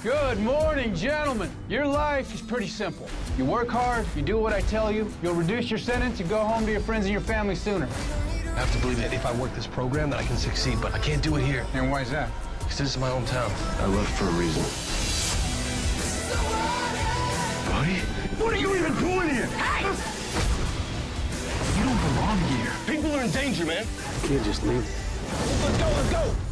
Good morning, gentlemen. Your life is pretty simple. You work hard, you do what I tell you, you'll reduce your sentence and go home to your friends and your family sooner. I have to believe that if I work this program, that I can succeed, but I can't do it here. And why is that? Because this is my hometown. I left for a reason. Buddy? What are you even doing here? Hey! You don't belong here. People are in danger, man. You can't just leave. Let's go, let's go!